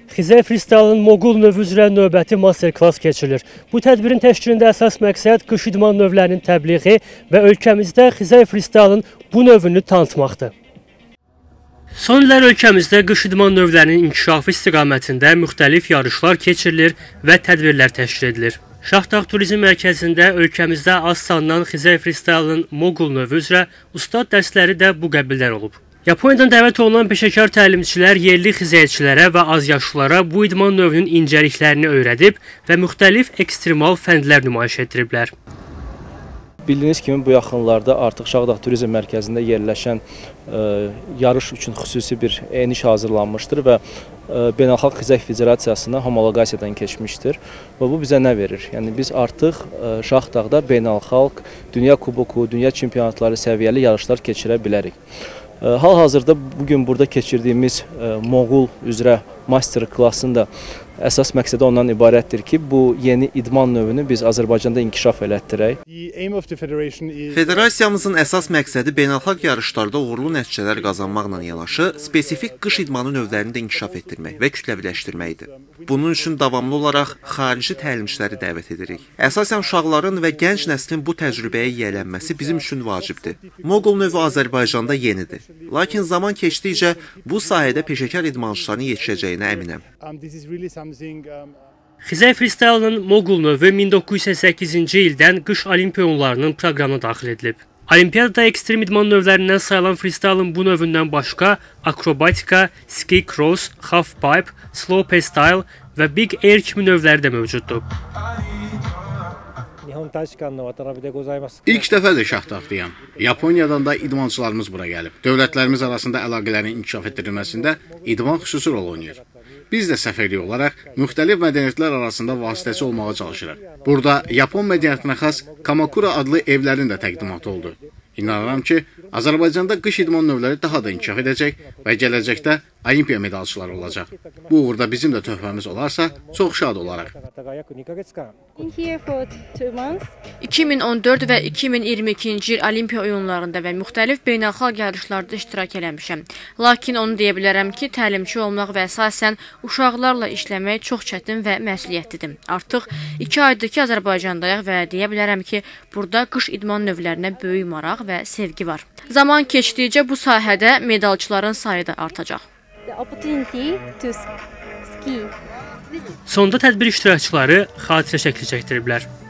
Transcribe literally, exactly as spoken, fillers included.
Xizək Freestyle-ın Moqul növü üzrə növbəti master-klass keçirilir. Bu tədbirin təşkilində əsas məqsəd qış idman növlərinin təbliği və ölkəmizdə Xizək Freestyle-ın bu növünü tanıtmaqdır. Son illər ölkəmizdə qış idman növlərinin inkişafı istiqamətində müxtəlif yarışlar keçirilir və tədbirlər təşkil edilir. Şahdağ Turizm Mərkəzində ölkəmizdə az sanılan Xizək Freestyle-ın Moqul növü üzrə ustad dərsləri də bu qəbildən olub. Yaponiyadan dəvət olunan peşəkar təlimçilər yerli xizəkçilərə və azyaşlılara bu idman növünün incəliklərini öyrədib və müxtəlif ekstremal fəndlər nümayiş etdiriblər. Bildiyiniz kimi bu yaxınlarda artıq Şahdağ Turizm Mərkəzində yerləşən e, yarış üçün xüsusi bir eniş hazırlanmışdır və e, Beynəlxalq Xizək Federasiyasına homoloqasiyadan keçmişdir. Və bu bizə nə verir? Yəni biz artıq e, Şahdağda beynəlxalq, dünya kuboku, dünya çempionatları səviyyəli yarışlar keçirə bilərik. Hal-hazırda bugün burada keçirdiyimiz Moqul üzrə master klassın da əsas məqsədi ondan ibarətdir ki, bu yeni idman növünü biz Azərbaycanda inkişaf elətdirək. Federasiyamızın əsas məqsədi beynəlxalq yarışlarda uğurlu nəticələr qazanmaqla yanaşı, spesifik qış idmanı növlərini də inkişaf etdirmək və kütləviləşdirməkdir. Bunun üçün davamlı olaraq xarici təlimçiləri dəvət edirik. Əsasən uşaqların və gənc nəslin bu təcrübəyə yiyələnməsi bizim üçün vacibdir. Moqul növü Azərbaycanda yenidir. Lakin zaman keçdikcə bu sahədə peşəkar idmançıların yetişəcəyinə əminəm. Xizək Freestyle-ın Moqul növü min doqquz yüz səksən səkkizinci ildən qış olimpiya oyunlarının proqramına daxil edilib. Olimpiyada ekstrem idman növlərindən sayılan freestyle-ın bu növündən başqa akrobatika, ski cross, half pipe, slow style və big air kimi növləri də mövcuddur. İlk dəfədir Şahdağdayam. Yaponiyadan da idmançılarımız bura gəlib. Dövlətlərimiz arasında əlaqələrin inkişaf etdirilməsində idman xüsusi rol oynayır. Biz də səfərlik olaraq müxtəlif mədəniyyətlər arasında vasitəçi olmağa çalışırıq. Burada Yapon mədəniyyətinə xas Kamakura adlı evlərin də təqdimatı oldu. İnanıram ki, Azərbaycanda qış idman növləri daha da inkişaf edəcək və gələcəkdə olimpiya medalçıları olacaq. Bu uğurda bizim də töhfəmiz olarsa, çox şad olaraq. iki min on dörd və iki min iyirmi ikinci il olimpiya oyunlarında və müxtəlif beynəlxalq yarışlarda iştirak eləmişəm. Lakin onu deyə bilərəm ki, təlimçi olmaq və əsasən uşaqlarla işləmək çox çətin və məsuliyyətlidir. Artıq iki aydır ki, Azərbaycandayıq və deyə bilərəm ki, burada qış idman növlərinə böyük maraq və sevgi var. Zaman keçdikcə bu sahədə medalçıların sayı da artacaq. Sonda tədbir iştirakçıları xatirə şəkli çəkdiriblər.